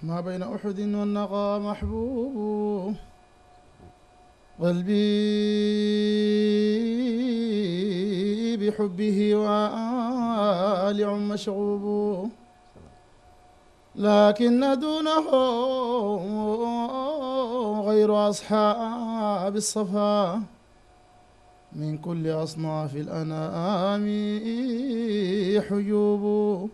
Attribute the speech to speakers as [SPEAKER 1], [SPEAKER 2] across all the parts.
[SPEAKER 1] ما بين أحد والنقى محبوب قلبي بحبه والع مشغوب لكن دونه غير أصحاب الصفا من كل أصناف الأنام حجوب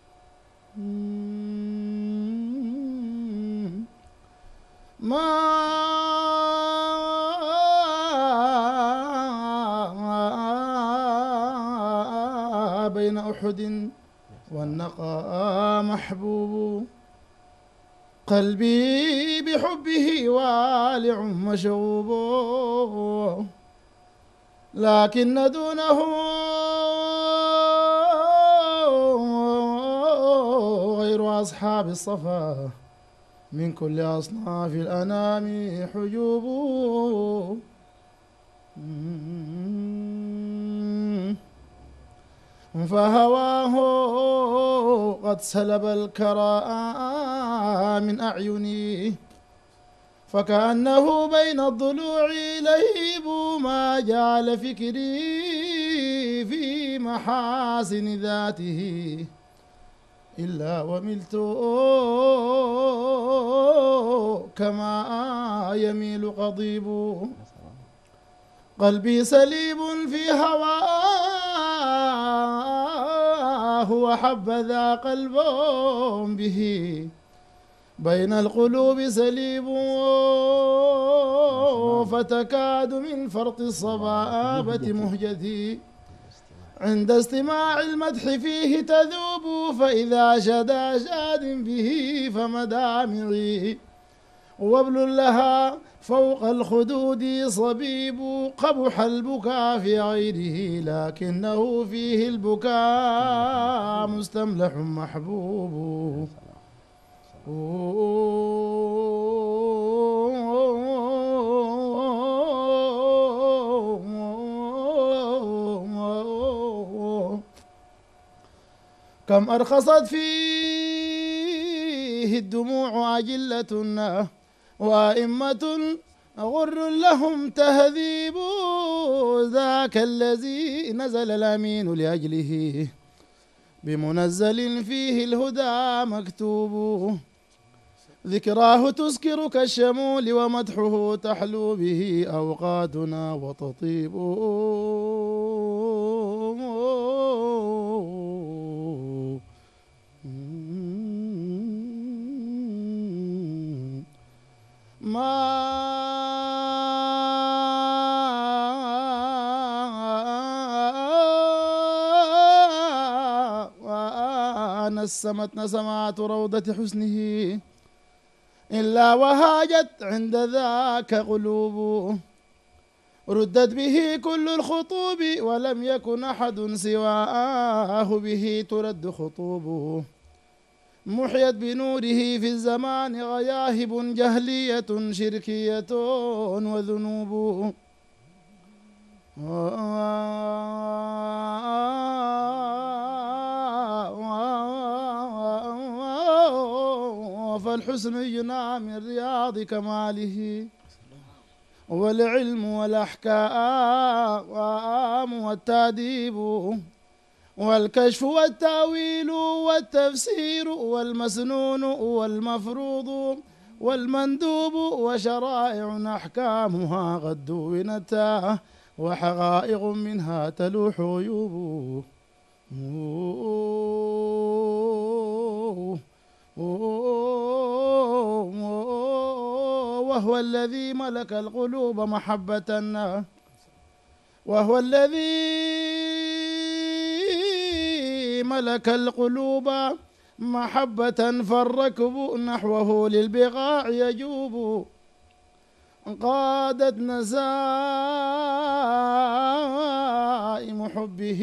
[SPEAKER 1] ما بين أحد والنقى محبوب قلبي بحبه والع مشغوب لكن دونه غير أصحاب الصفا من كل أصناف الأنام حجوب فهواه قد سلب الكراء من أعيني فكأنه بين الضلوع لهيب ما جعل فكري في محاسن ذاته إلا وملت كما يميل قضيب قلبي سليب في هواه وحبذا قلب به بين القلوب سليب فتكاد من فرط الصبابة مهجتي عند استماع المدح فيه تذوب فإذا شدا شاد به فمدامعي وابل لها فوق الخدود صبيب قبح البكاء في غيره لكنه فيه البكاء مستملح محبوب كم أرخصت فيه الدموع أجلة وأئمة غر لهم تهذيب ذاك الذي نزل الأمين لأجله بمنزل فيه الهدى مكتوب ذكراه تسكر كالشمول ومدحه تحلو به أوقاتنا وتطيب ما نسمت نسمات روضة حسنه إلا وهاجت عند ذاك قلوب ردت به كل الخطوب ولم يكن أحد سواه به ترد خطوبه محيت بنوره في الزمان غياهب جهلية شركية وذنوب فالحسن ينام من رياض كماله والعلم والأحكام والتأديب والكشف والتأويل والتفسير والمسنون والمفروض والمندوب وشرائع أحكامها قد دونتا وحقائق منها تلوح عيوب وهو الذي ملك القلوب محبة وهو الذي ملك القلوب محبة فالركب نحوه للبقاع يجوب قادت نسائم حبه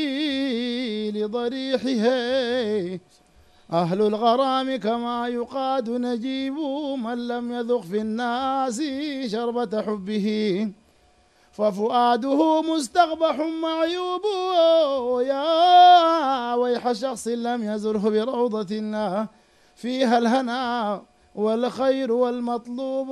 [SPEAKER 1] لضريحه أهل الغرام كما يقاد نجيب من لم يذق في الناس شربة حبه ففؤاده مستقبح معيوب يا ويح شخص لم يزره بروضة الله فيها الهنا والخير والمطلوب،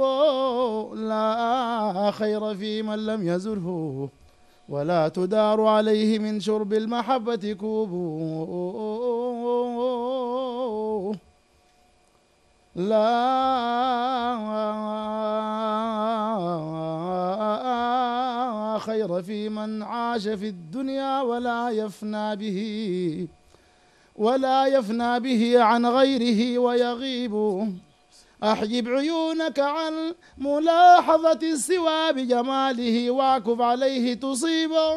[SPEAKER 1] لا خير في من لم يزره، ولا تدار عليه من شرب المحبة كوب. لا خير في من عاش في الدنيا ولا يفنى به عن غيره ويغيب. أحجب عيونك عن ملاحظة السوى بجماله، واعكف عليه تصيبه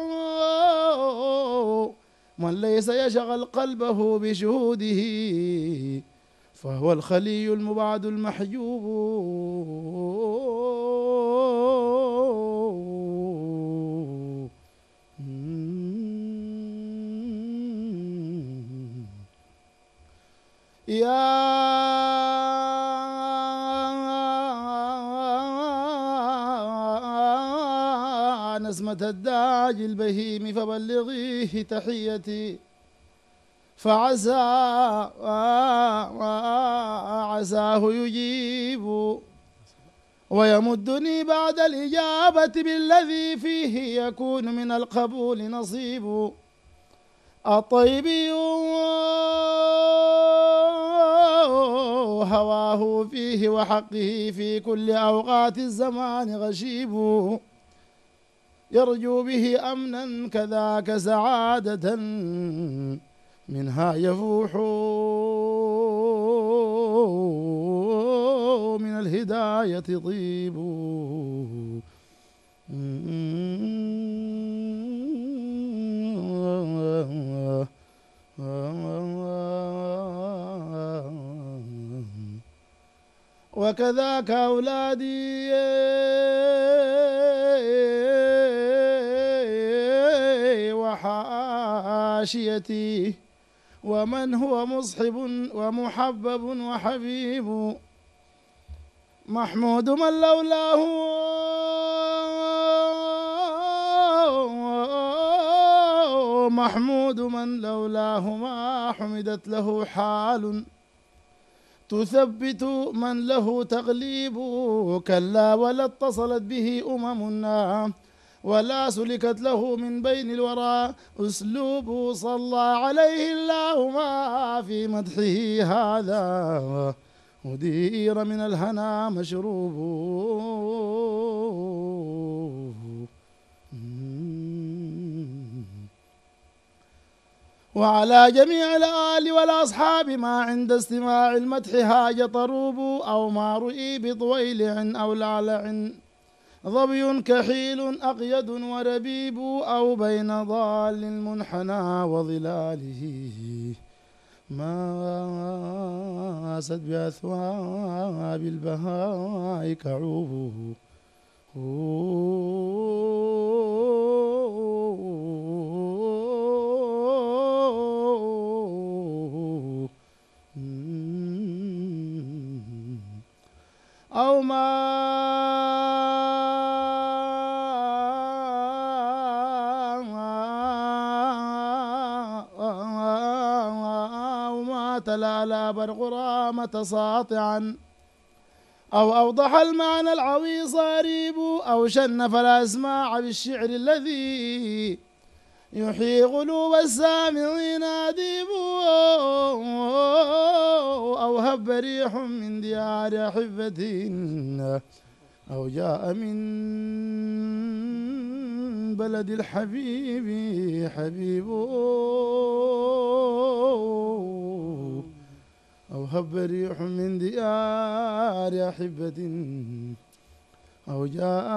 [SPEAKER 1] من ليس يشغل قلبه بشهوده، فهو الخلي المبعد المحجوب. يا نسمة الداج البهيم فبلغيه تحيتي، عساه يجيب ويمدني بعد الإجابة بالذي فيه يكون من القبول نصيب. الطيبي هواه فيه وحقه في كل أوقات الزمان غشيب، يرجو به أمنا كذاك سعادة منها يفوح من الهداية طيب. وكذاك أولادي وحاشيتي، ومن هو مصحب ومحبب وحبيب. محمود من لولاه ما حمدت له حال، تثبت من له تغليب. كلا ولا اتصلت به أممنا، ولا سلكت له من بين الورى أسلوب. صلى عليه الله ما في مدحه هذا، ودير من الهنا مشروب. وعلى جميع الآل والأصحاب ما عند استماع المدح هاج طروب، أو ما رؤي بطويلع أو لعلع ظبي كحيل أقيد وربيب، أو بين ضال المنحنى وظلاله ما أسد بأثواب البهاء كعوب. أو ما تلالى برغرامة ساطعا، أو أوضح المعنى العويص ريب، أو شنف الأسماع بالشعر الذي يحيي قلوب السامعين أديب، أو هب ريح من ديار أحبة، أو جاء من بلد الحبيب حبيب، أو هب ريح من ديار أحبة، أو جاء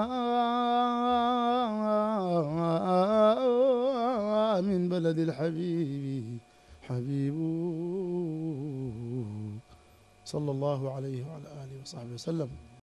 [SPEAKER 1] من بلد الحبيب حبيب. صلى الله عليه وعلى آله وصحبه وسلم.